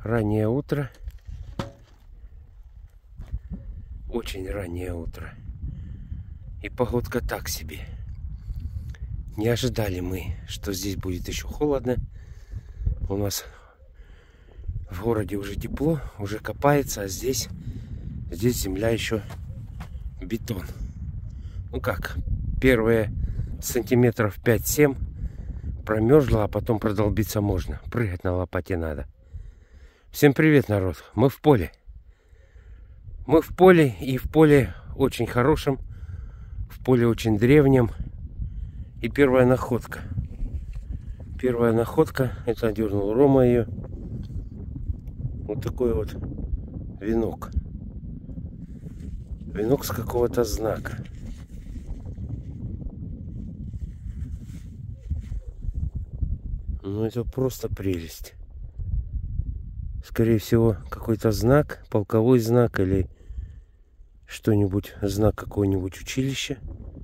Раннее утро. Очень раннее утро. И погодка так себе. Не ожидали мы, что здесь будет еще холодно. У нас в городе уже тепло, уже копается, а здесь земля еще бетон. Ну как, первые сантиметров 5-7 промерзла, а потом продолбиться можно. Прыгать на лопате надо. Всем привет, народ. Мы в поле. Мы в поле, и в поле очень хорошем, в поле очень древнем. И первая находка. Первая находка, это дернул Рома ее. Вот такой вот венок. Венок с какого-то знака. Ну это просто прелесть. Скорее всего, какой-то знак, полковой знак или что-нибудь, знак какого-нибудь училища.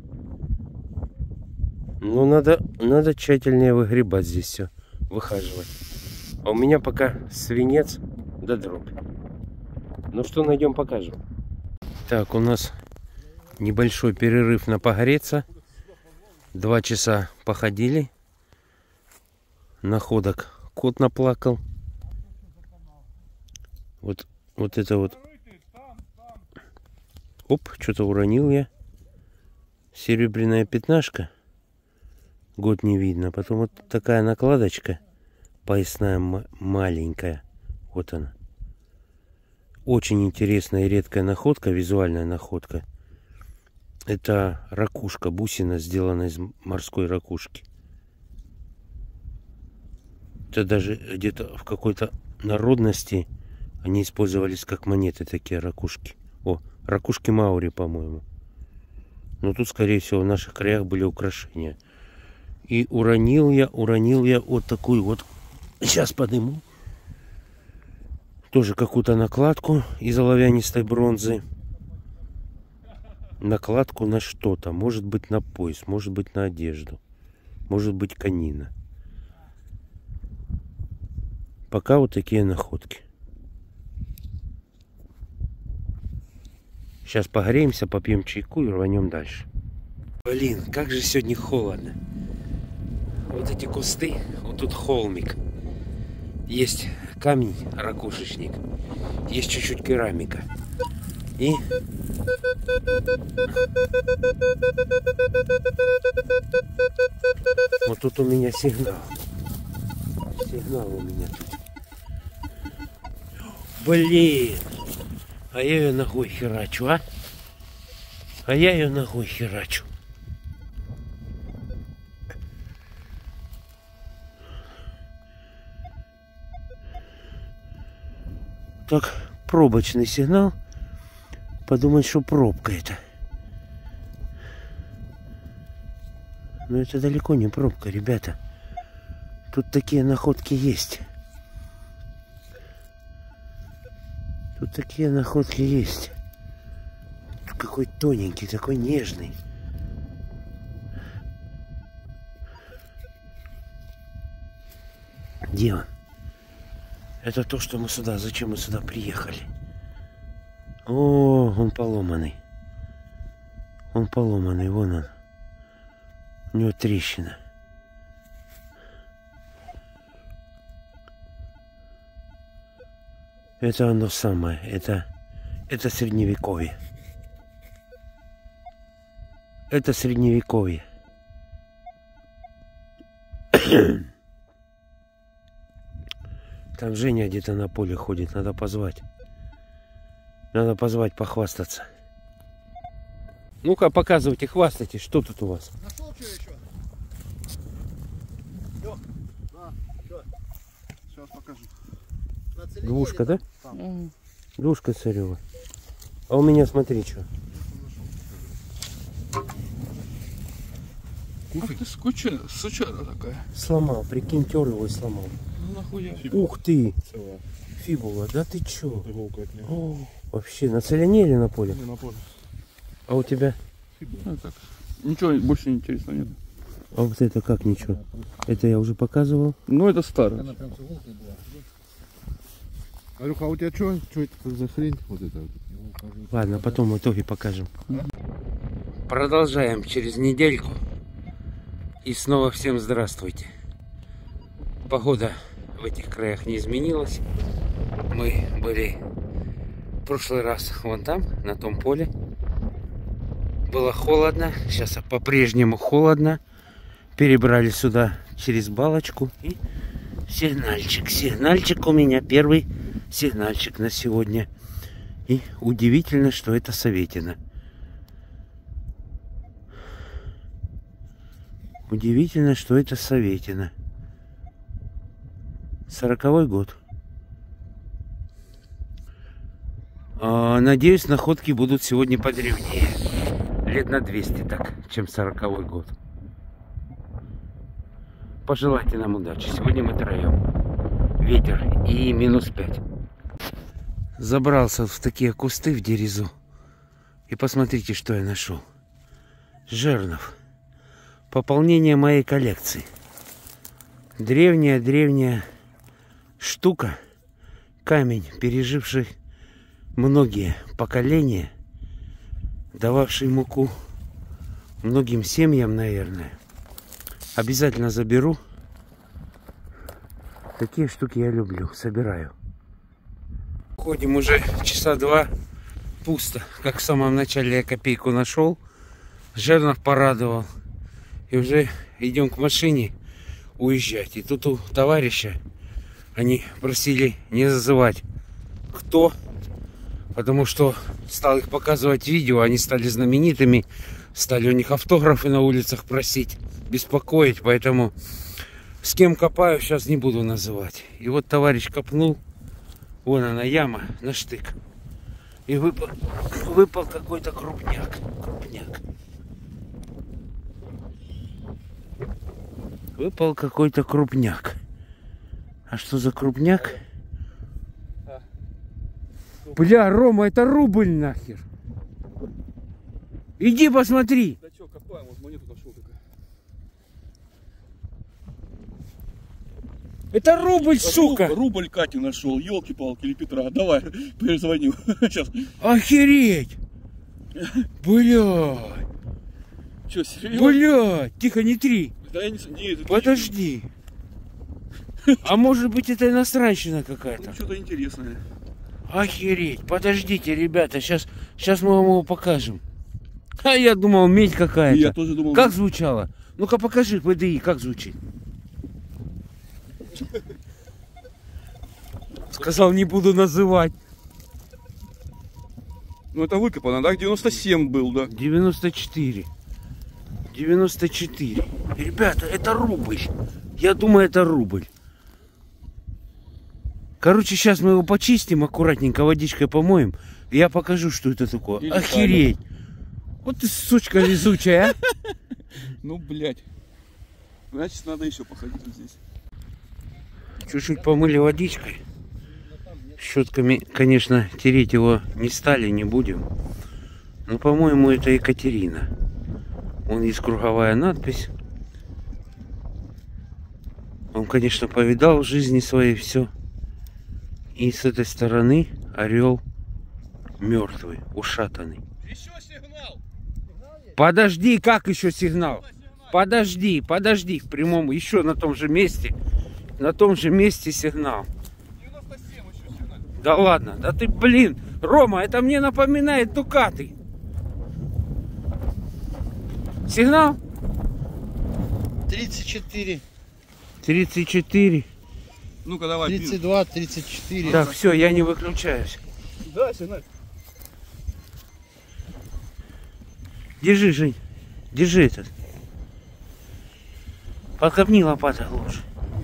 Но надо тщательнее выгребать здесь все, выхаживать. А у меня пока свинец да дробь. Ну что найдем, покажем. Так, у нас небольшой перерыв на погреться. 2 часа походили. Находок кот наплакал. Вот это вот. Оп, что-то уронил я. Серебряная пятнашка. Год не видно. Потом вот такая накладочка. Поясная маленькая. Вот она. Очень интересная и редкая находка. Визуальная находка. Это ракушка. Бусина, сделана из морской ракушки. Это даже где-то в какой-то народности они использовались как монеты, такие ракушки. О, ракушки Маури, по-моему. Но тут, скорее всего, в наших краях были украшения. И уронил я вот такую вот. Сейчас подниму. Тоже какую-то накладку из оловянистой бронзы. Накладку на что-то. Может быть на пояс, может быть на одежду. Может быть конина. Пока вот такие находки. Сейчас погреемся, попьем чайку и рванем дальше. Блин, как же сегодня холодно. Вот эти кусты, вот тут холмик. Есть камень, ракушечник. Есть чуть-чуть керамика. И вот тут у меня сигнал. Сигнал у меня тут. Блин! А я ее ногой херачу, а? А я ее ногой херачу. Так, пробочный сигнал. Подумать, что пробка это. Но это далеко не пробка, ребята. Тут такие находки есть. Тут такие находки есть. Тут какой тоненький, такой нежный. Где он? Это то, что мы сюда, зачем мы сюда приехали. О, он поломанный. Он поломанный, вон он. У него трещина. Это оно самое. Это средневековье. Это средневековье. Там Женя где-то на поле ходит. Надо позвать. Надо позвать, похвастаться. Ну-ка, показывайте, хвастайтесь. Что тут у вас? Нашел что еще? Да, что? Сейчас покажу. Двушка, да? Двушка царева. А у меня, смотри, что. Ух ты, сучара такая. Сломал, прикинь, тер его и сломал. Ну нахуя? Ух ты! Фибула, да ты чё? О, вообще, на целине или на поле? Не на поле. А у тебя? Ну, так. Ничего больше интересного нет. А вот это как ничего? Это я уже показывал. Ну это старое. Алюха, а у тебя что? Что это за хрень? Вот это вот. Ладно, потом в итоге покажем. Продолжаем через недельку. И снова всем здравствуйте. Погода в этих краях не изменилась. Мы были в прошлый раз вон там, на том поле. Было холодно. Сейчас по-прежнему холодно. Перебрали сюда через балочку. И сигнальчик. Сигнальчик у меня первый сигнальчик на сегодня. И удивительно, что это Советино. Удивительно, что это Советино. 40-й год. Надеюсь, находки будут сегодня подревнее. Лет на 200 так, чем 40-й год. Пожелайте нам удачи. Сегодня мы троем. Ветер и -5. Забрался в такие кусты в дерезу. И посмотрите, что я нашел. Жернов. Пополнение моей коллекции. Древняя штука. Камень, переживший многие поколения. Дававший муку многим семьям, наверное. Обязательно заберу. Такие штуки я люблю. Собираю. Ходим уже часа 2. Пусто. Как в самом начале я копейку нашел. Жернов порадовал. И уже идем к машине уезжать. И тут у товарища они просили не зазывать. Кто? Потому что стал их показывать видео. Они стали знаменитыми. Стали у них автографы на улицах просить. Беспокоить. Поэтому с кем копаю, сейчас не буду называть. И вот товарищ копнул. Вон она, яма на штык. И выпал какой-то крупняк. Выпал какой-то крупняк. А что за крупняк? Бля, Рома, это рубль нахер. Иди посмотри. Да что, копаем, вот монету нашел такая. Это рубль, сука. Рубль Катю нашел, елки-палки или Петра. Давай, перезвоню. Сейчас. Охереть. Блядь. Что, серьезно? Блядь. Тихо, не три. Да я не... Подожди. А может быть это иностранщина какая-то? Ну, что-то интересное. Охереть. Подождите, ребята, сейчас мы вам его покажем. А я думал, медь какая-то. Я тоже думал... Как звучало? Ну-ка покажи ПДИ, как звучит. Сказал, не буду называть. Ну это выкопано, да? 97 был, да? 94. 94. Ребята, это рубль. Я думаю, это рубль. Короче, сейчас мы его почистим, аккуратненько водичкой помоем. И я покажу, что это такое. Или охереть. Вот ты, сучка везучая, а. Ну, блядь. Значит, надо еще походить вот здесь. Чуть-чуть помыли водичкой. Щетками, конечно, тереть его не стали, не будем. Но, по-моему, это Екатерина. Вон есть круговая надпись. Он, конечно, повидал в жизни своей все. И с этой стороны орел мертвый, ушатанный. Еще сигнал! Подожди, как еще сигнал? Подожди, в прямом, еще на том же месте. На том же месте сигнал. 97 еще сигнал. Да ладно, да ты, блин, Рома, это мне напоминает Дукаты. Сигнал? 34, 34. Ну-ка, давай. 32, 34. Так, все, я не выключаюсь. Да, сигнал. Держи, Жень, держи этот. Подкопни лопатой глубже.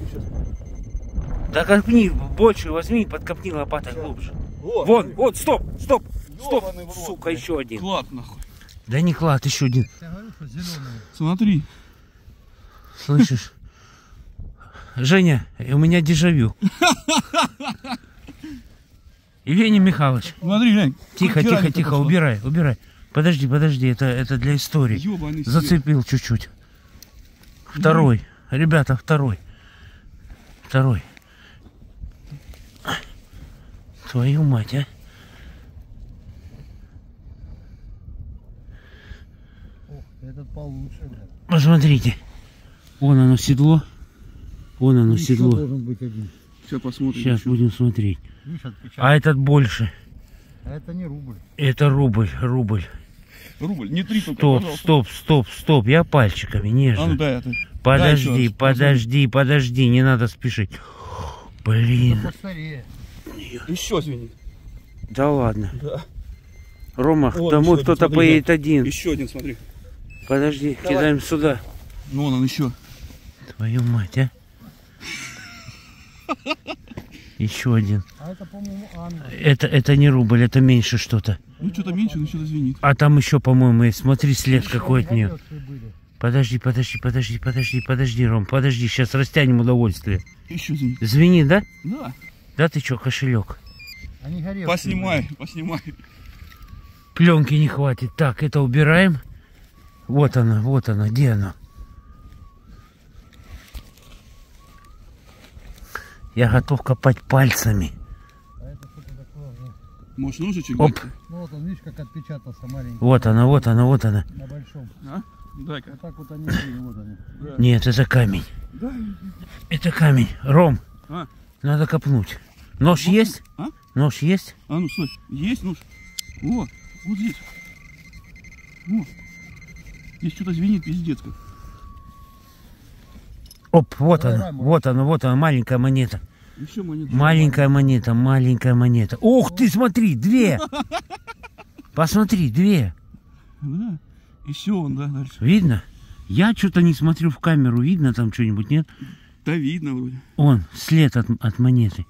Да копни, больше возьми, подкопни лопатой глубже. Вон, стоп, Ёбаный в рот, сука, блядь. еще один. Клад, нахуй. Да не клад, еще один. Смотри. Слышишь? Женя, у меня дежавю. Евгений Михайлович. Смотри, глянь. Тихо, убирай. Подожди, это для истории. Ёбаный свет. Зацепил чуть-чуть. Второй. Ребята, второй. Твою мать, а? Ох, этот получше, блядь. Посмотрите. Вон оно седло. Вон оно Еще седло. должен быть один. Сейчас посмотрим. Сейчас еще. будем смотреть. Видишь, отпечаток. А этот больше. А это не рубль. Это рубль, рубль. Рубль, не 3 только, Стоп, пожалуйста. стоп, стоп, стоп. Я пальчиками, А ну нежно. дай это. Подожди, дай еще раз. подожди, не надо спешить. Блин. Поскорее. Еще звенит. Да ладно. Да. Рома, Вот домой еще один, кто-то смотри, поедет один. Еще один, смотри. Подожди, Давай. кидаем сюда. Ну, вон он еще. Твою мать, а? Еще один. А это, по-моему, Анна. Это не рубль, это меньше что-то. Ну, что-то меньше, но что-то звенит. А там еще, по-моему, есть. Смотри, след какой от нее. Валёшки были. Подожди, Ром, подожди, сейчас растянем удовольствие. Еще звенит. Звенит, да? Да. Да ты что, кошелек? Они горелки Поснимай, поснимай. Пленки не хватит. Так, это убираем. Вот она, где она? Я готов копать пальцами. были. А это что-то такое. Может, ножичек? Оп. дать? Ну вот он, видишь, как отпечатался маленький. Вот она. На большом. А? Дай-ка. Вот так вот они были, вот они. Да. Нет, это камень. Да. Это камень. Ром, А? надо копнуть. Нож Вот. есть? А? Нож есть? А ну, стой. Есть нож? Вот. Вот здесь. Вот. Здесь что-то звенит пиздец как. Оп, вот Давай, она, Рам, вот она, маленькая монета. Еще монета. Маленькая монета. Ух ты, смотри, 2. Посмотри, 2. Да. Еще он, да, дальше. Видно? Я что-то не смотрю в камеру, видно там что-нибудь, нет? Да, видно вроде. Он, след от монеты.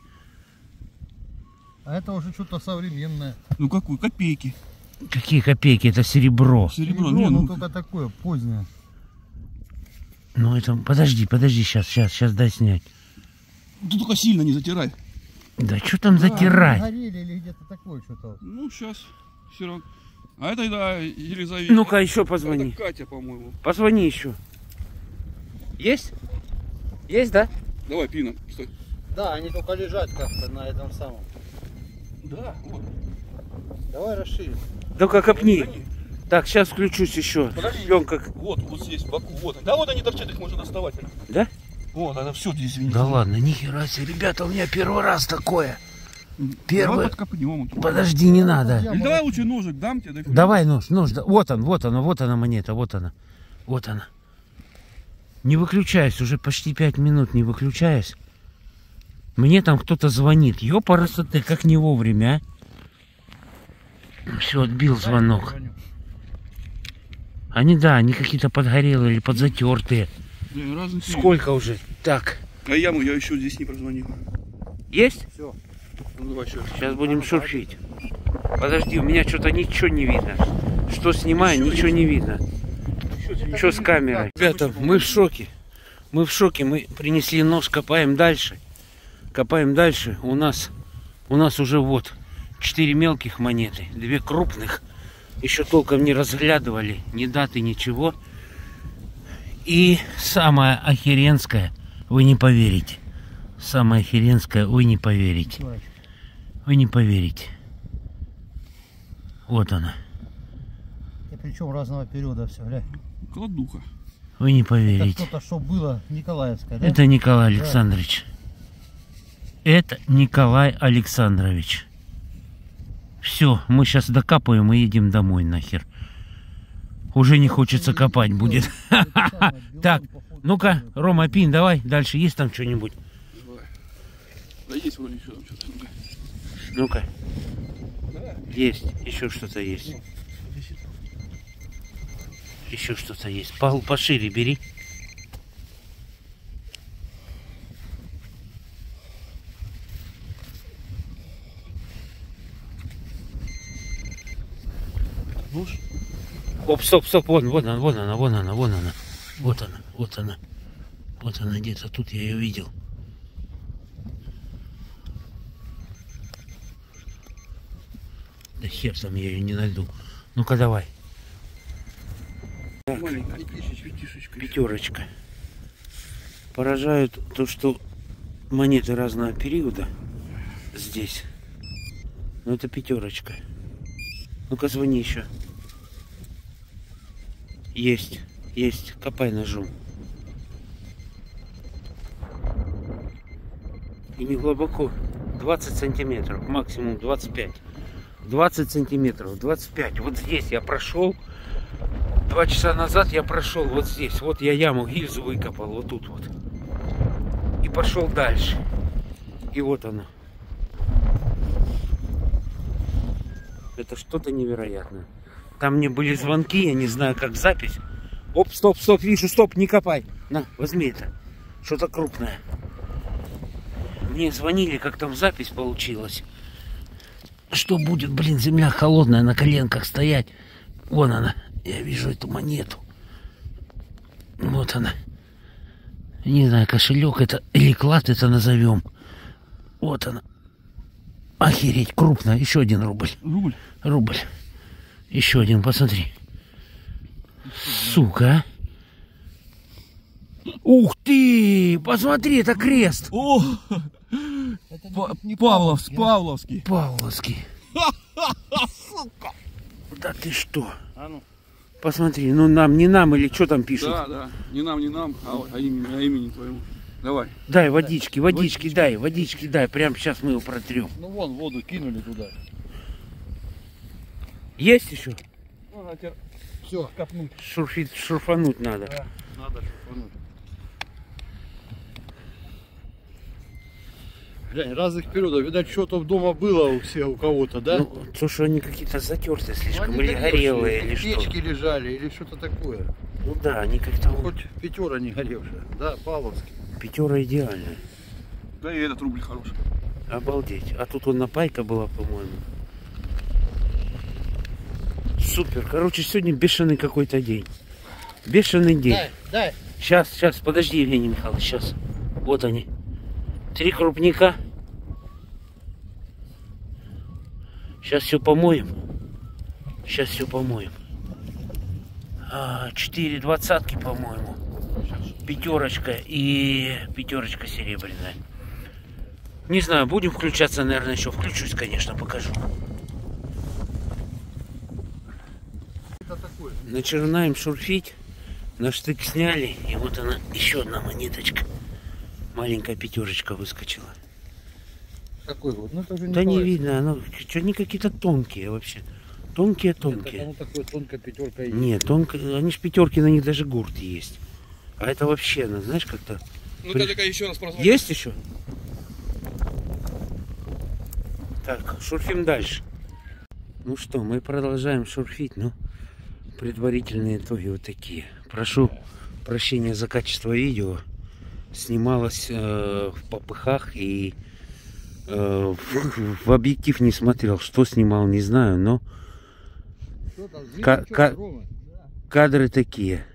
А это уже что-то современное. Ну какую? Копейки. Какие копейки, это серебро. Серебро. Серебро, Не, но ну, только такое, позднее. Ну это, подожди, сейчас дай снять. ты только сильно не затирай. Да что там Да, затирать? они горели или где-то такое что-то. Ну, сейчас. Все равно. А это, да, Елизавета. Ну-ка еще позвони. Это Катя, по-моему. Позвони еще. Есть? Есть, да? Давай, пина. Стой. Да, они только лежат как-то на этом самом. Да, вот. Давай расширим. Ну-ка копни. Так, сейчас включусь еще. Подожди. Пленка. Вот здесь, в боку. Вот. Да, вот они торчат, их можно доставать. Да? Вот, она все здесь звенит. Да ладно, нихера себе, ребята, у меня первый раз такое. Давай Первый. подкопнем. Подожди, не надо. Или давай лучше ножик дам тебе. дай. Давай нож. Да. Вот она монета, вот она. Не выключаюсь, уже почти 5 минут не выключаюсь. Мне там кто-то звонит. Ёпарасоте, как не вовремя, а? Все, отбил звонок. Они какие-то подгорелые или подзатертые. Да, разницы нет. Сколько уже? Так, А я еще здесь не прозвонил. есть? Все. Ну, давай еще. Сейчас будем шуршить. Подожди, у меня что-то ничего не видно. Что снимаю, ничего не видно. Что с камерой? Ребята, мы в шоке. Мы принесли нож, копаем дальше. У нас уже вот 4 мелких монеты, 2 крупных. Еще толком не разглядывали, ни даты, ничего. И самое охеренское, вы не поверите. Вы не поверите. Вот она. И причем разного периода все, глянь. Кладуха. Вы не Это поверите. что-то, что было Николаевское, да? Это Николай Александрович. Это Николай Александрович. Все, мы сейчас докапываем и едем домой нахер. Уже не хочется копать будет. Так, ну-ка, Рома, пин, давай дальше. Есть там что-нибудь? Давай. Да есть вроде еще там что-то. Ну-ка. Есть, еще что-то есть. Еще что-то есть. Пошире бери. Нож? Оп, стоп, вон она. Вот она где-то, тут я ее видел. Да хер там, я ее не найду. Ну-ка давай. Так, Маленькая пятишечка. 5. Поражает то, что монеты разного периода здесь. Ну это пятерочка. Ну-ка звони еще. Есть, есть. Копай ножом. И не глубоко. 20 сантиметров, максимум 25. 20 сантиметров, 25. Вот здесь я прошел. 2 часа назад я прошел вот здесь. Вот я яму, гильзу выкопал. Вот тут вот. И пошел дальше. И вот оно. Это что-то невероятное. Там мне были звонки, я не знаю, как запись. Оп, стоп, стоп, вижу, стоп, не копай. На, возьми это. Что-то крупное. Мне звонили, как там запись получилась. Что будет, блин, земля холодная, на коленках стоять. Вон она, я вижу эту монету. Вот она. Не знаю, кошелек это или клад это назовем. Вот она. Охереть, крупная. Еще 1 рубль. Рубль? Рубль. Еще 1, посмотри. Сука. Ух ты! Посмотри, это крест. О! Павловский. Павловский. Сука. Да ты что? А ну. Посмотри, ну нам, не нам или что там пишут? Да. Не нам, а имени твоему. Давай. Дай водички, водички дай. Прямо сейчас мы его протрем. Ну вон, воду кинули туда. Есть еще? Все, копнуть. Шурфануть надо. Да, надо шурфануть. Глянь, разных периодов. Видать, что-то дома было у всех, у кого-то, да? Ну, то, что они какие-то затертые слишком, Ну, или горелые, или что. печки лежали, или что-то такое. Ну да, они как-то... Хоть пятера не горевшая. Да, Павловский. Пятера идеальная. Да и этот рубль хороший. Обалдеть. А тут он напайка была, по-моему. Супер. Короче, сегодня бешеный какой-то день. Бешеный день. Дай. Сейчас, подожди, Евгений Михайлович, сейчас. Вот они. 3 крупника. Сейчас все помоем. 4 двадцатки, по-моему. Пятерочка и пятерочка серебряная. Не знаю, будем включаться, наверное, еще. Включусь, конечно, покажу. Начинаем шурфить. На штык сняли. И вот она, еще одна монеточка. Маленькая пятерочка выскочила. Какой вот? Ну, это уже Да не видно, оно, что они какие-то тонкие вообще. Тонкие. Оно такое тонкая пятерка есть. Нет, они ж пятерки, на них даже гурт есть. А это вообще, ну, знаешь, как-то... Ну, только еще раз прозвонить. Есть еще? Так, шурфим дальше. Ну что, мы продолжаем шурфить, но предварительные итоги вот такие. Прошу прощения за качество видео. Снималось в попыхах и в объектив не смотрел. Что снимал, не знаю, но кадры такие.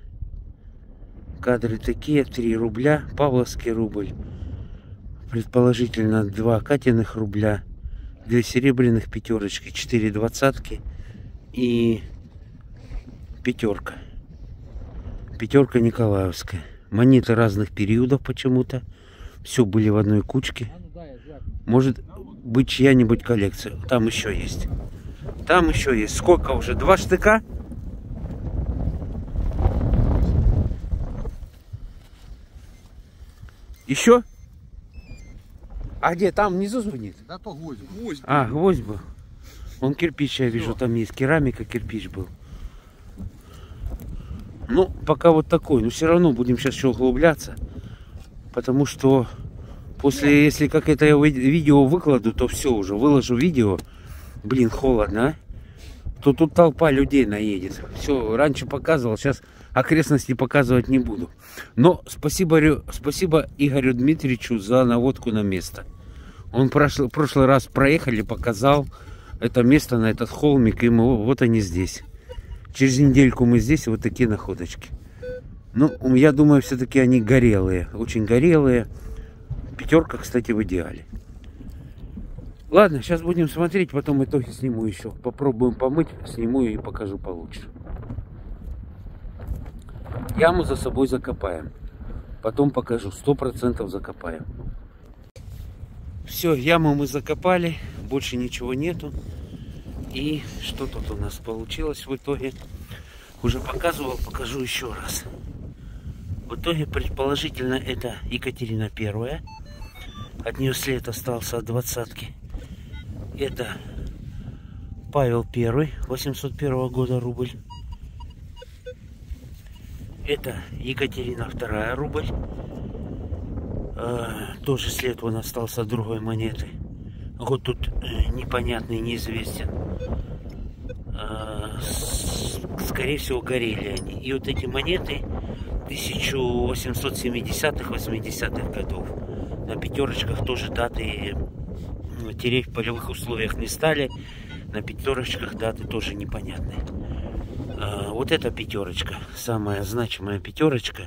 3 рубля, Павловский рубль. Предположительно 2 Катиных рубля, 2 серебряных пятерочки, 4 двадцатки и пятерка. Пятерка Николаевская. Монеты разных периодов почему-то. Все были в одной кучке. Может быть чья-нибудь коллекция. Там еще есть. Сколько уже? 2 штыка? Еще? А где? Там внизу звонит? Да то гвоздь. А, гвоздь был. Он кирпич, я вижу, там есть. Керамика, кирпич был. Ну, пока вот такой. Но все равно будем сейчас еще углубляться. Потому что после, если как это я видео выкладу, то все уже. Выложу видео. Блин, холодно, а? То тут толпа людей наедет. Все, раньше показывал, сейчас окрестности показывать не буду. Но спасибо Игорю Дмитриевичу за наводку на место. Он прошлый раз проехали, показал это место, на этот холмик, и мы, вот они здесь. Через недельку мы здесь, вот такие находочки. Ну, я думаю, все-таки они горелые, очень горелые. Пятерка, кстати, в идеале. Ладно, сейчас будем смотреть, потом итоги сниму еще. Попробуем помыть, сниму и покажу получше. Яму за собой закопаем. Потом покажу, 100% закопаем. Все, яму мы закопали. больше ничего нету. И что тут у нас получилось в итоге? Уже показывал, покажу еще раз. В итоге, предположительно, это Екатерина I. От нее след остался от 20-ки. Это Павел I, 801 года рубль. Это Екатерина II рубль. Тоже след вон остался от другой монеты. Год тут непонятный, неизвестен. Скорее всего, горели они. И вот эти монеты 1870-х, 80-х годов. На пятерочках тоже даты тереть в полевых условиях не стали. На пятерочках даты тоже непонятные. Вот эта пятерочка, самая значимая пятерочка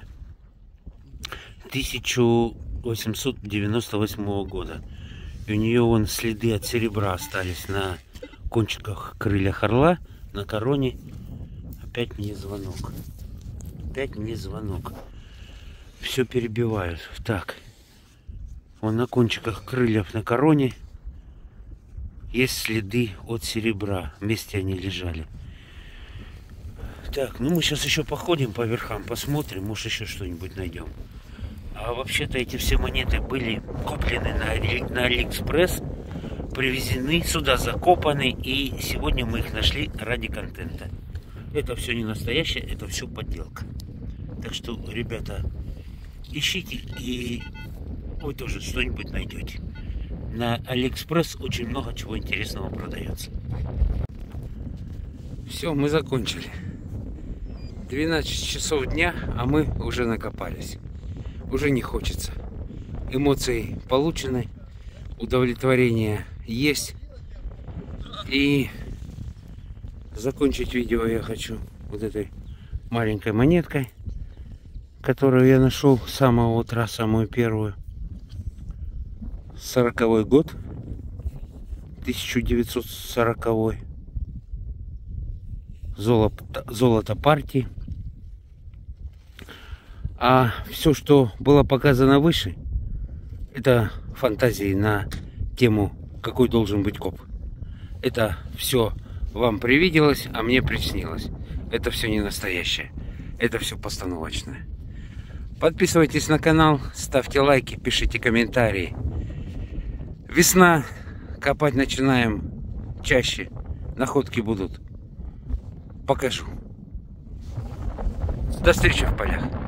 1898 года. И у нее вон следы от серебра остались на кончиках крыльях орла, на короне. Опять мне звонок. Опять мне звонок. Все перебивают. Так. Вон на кончиках крыльев на короне есть следы от серебра. Вместе они лежали. Так, ну мы сейчас еще походим по верхам, посмотрим, может еще что-нибудь найдем. А вообще-то эти все монеты были куплены на Алиэкспресс, привезены сюда, закопаны, и сегодня мы их нашли ради контента. Это все не настоящее, это все подделка. Так что, ребята, ищите, и вы тоже что-нибудь найдете. На Алиэкспресс очень много чего интересного продается. Все, мы закончили. 12 часов дня, а мы уже накопались. Уже не хочется. Эмоции получены, удовлетворение есть. И закончить видео я хочу вот этой маленькой монеткой, которую я нашел с самого утра, самую первую. 40-й год, 1940-й. Золото партии. А все, что было показано выше, это фантазии на тему, какой должен быть коп. Это все вам привиделось, а мне приснилось. Это все не настоящее. Это все постановочное. Подписывайтесь на канал, ставьте лайки, пишите комментарии. Весна, копать начинаем чаще. Находки будут. Покажу. До встречи в полях.